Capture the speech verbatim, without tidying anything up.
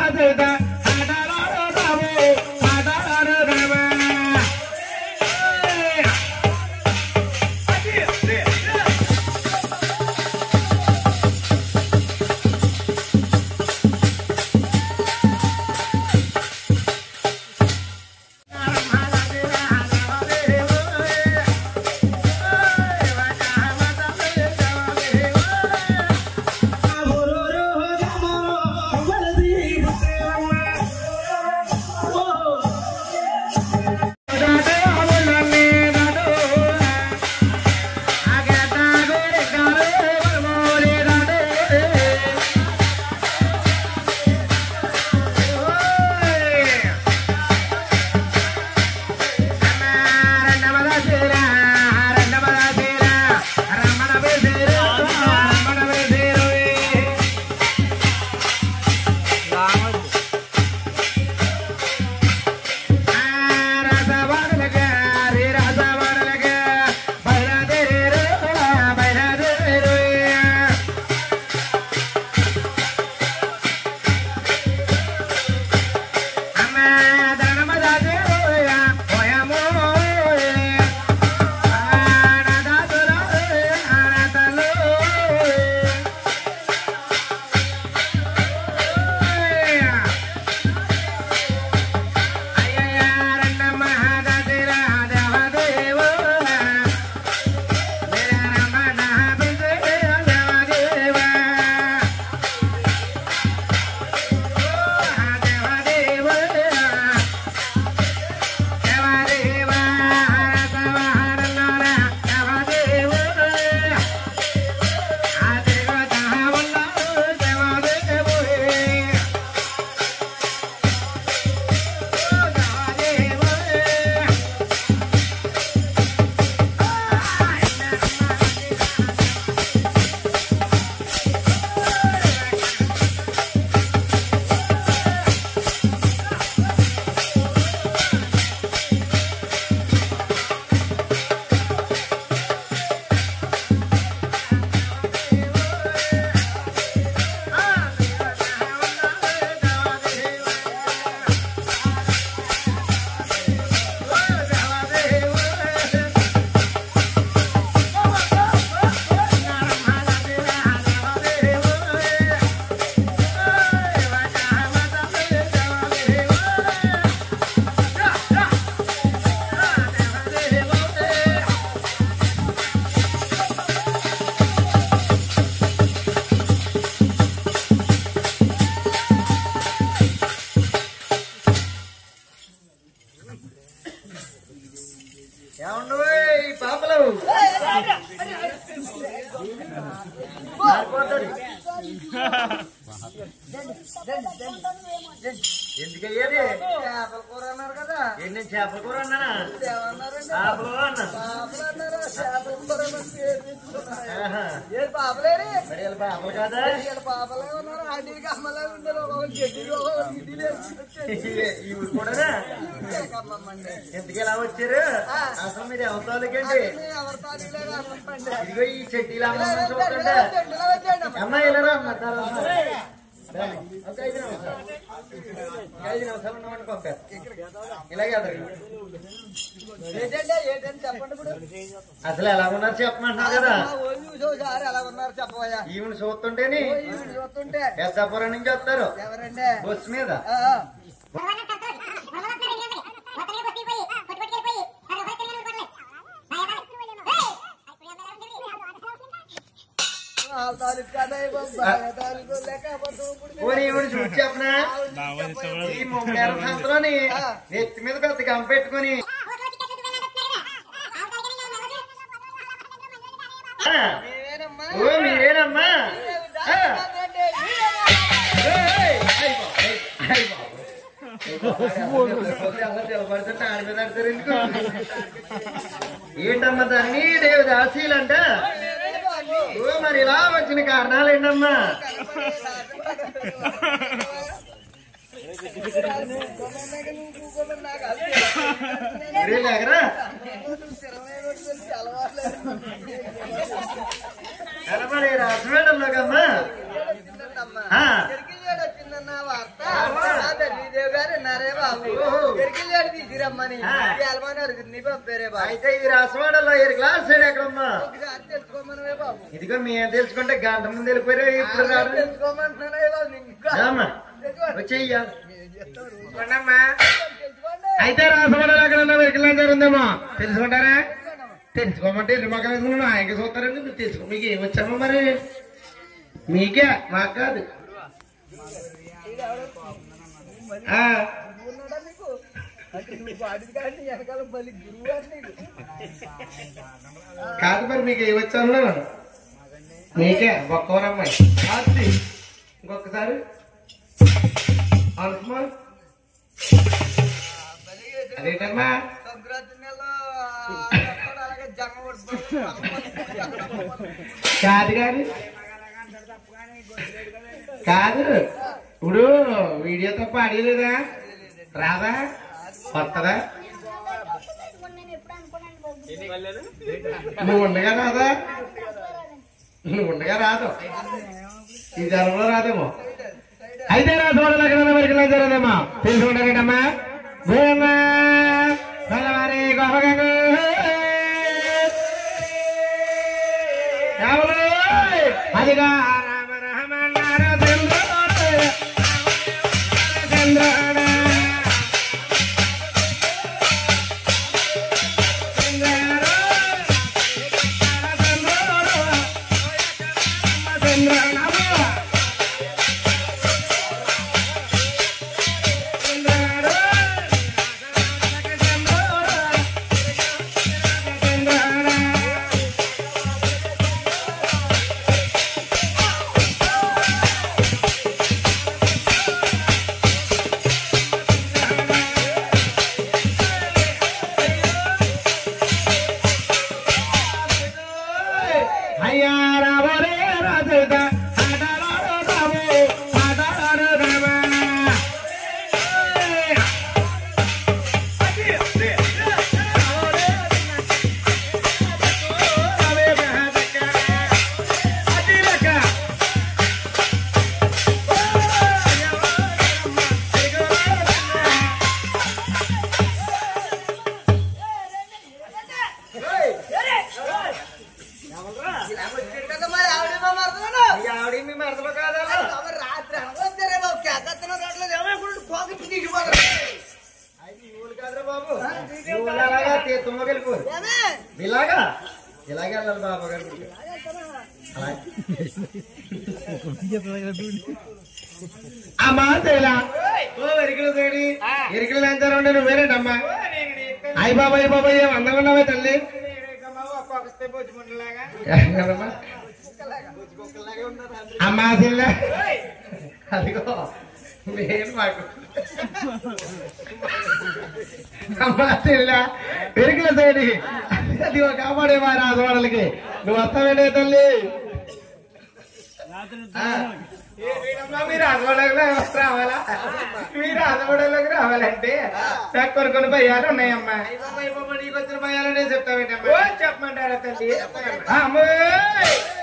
ఎందుకయ్యేది చేపల కూర అన్నారు కదా. ఏంటి నేను చేపల కూర అన్నానా? చేపలు అన్నా చేపల కూర ఏ పాపలేరు మరి పాపలు కదా పాపలే ఉన్నారు. ఆంటీకి అమ్మలే ఉండరు. ఈ ఊరు కూడా ఎందుకు ఎలా వచ్చారు? అసలు మీరు ఎవరి తాలూకండి? ఇదిగో ఈ చెట్టీలు అమ్మ చూడండి. అమ్మాయి ఇలా రా అమ్మ తర్వాత ఐదు నిమిషాలు ఐదు నిమిషాలు ఉన్నామని పంపారు. ఇలాగే చెప్పండి. ఇప్పుడు అసలు ఎలా ఉన్నారు చెప్పమంటున్నారు కదా. ఎలా ఉన్నారు చెప్పబోయా. ఈవిని చూస్తుంటేని చూస్తుంటే ఎస్సాపురం నుంచి వస్తారు. ఎవరండి? బస్సు మీద చూసి చెప్పనా ఈ ముంగేర సంతలోని నెత్తి మీద పెద్ద గంప పెట్టుకుని ఓ మీరేనమ్మా నిలబడుతుంటే ఆడి మీద ఆడతారు ఎందుకు? ఏంటమ్మా దాన్ని దేవదాసీలంట. ఓ మరి ఇలా వచ్చిన కారణాలు ఏంటమ్మా? లేకరా మరి రాసమేటంలోకమ్మా అయితే ఈ రాసవాడలో ఏడు క్లాస్ ఎక్కడమ్మా ఇదిగో మేము తెలుసుకుంటే గంట ముందు వెళ్ళిపోయారు ఇప్పుడు తెలుసుకోమంటున్నామా వచ్చేయ్యా అయితే రాసవాడలో ఎక్కడన్నా వెరికలం జరుగుందేమో తెలుసుకుంటారా తెలుసుకోమంటే ఇల్లు మగ ఆయనకి చూస్తారండి మీరు తెలుసుకో మీకు ఏమొచ్చామో మరి మీకే మాకు కాదు కాదు మరి మీకు ఏమొచ్చాను మీకే ఒక్కవరమ్మాయి ఇంకొకసారి అనుకుమార్ అదేంటమ్మా కాదు కాదు కాదు ఇప్పుడు వీడియో తప్ప అడిగలేదా రాదా వస్తుందా నువ్వు ఉండగా రాదా నువ్వు ఉండగా రాదు ఈ జనంలో రాదేమో అయితే రాదు వరకు జరగదేమో తెలుసుకుంటారేటమ్మా భగవారి గోపగంగ అదిగా రామ రామ చంద్ర చంద్ర ఇలాగా ఇలాగే వెళ్ళాలి బాబా గారు అమ్మా తేలా ఓ ఎరికలు తేడి ఎరికలు లంచారు ఉండే నువ్వు వేరేటమ్మా అయ్య బాబా అయ్య బాబా ఏం అందంగా ఉన్నావే తల్లి అమ్మా చెల్లె అదిగో నేను మాకు అమ్మా చెల్లె ఎరికల తేడి అదిగో కాపాడేవా రాజవాడలకి నువ్వు వస్తావేనే తల్లి మీరు రాజవాడలో రావాలా మీరు రాజవాడలోకి రావాలంటే కొన్ని కొన్ని భయాలు ఉన్నాయమ్మా నీకు వచ్చిన భయాలనే చెప్తావేంటమ్మా చెప్పమంటారా తల్లి అమ్మ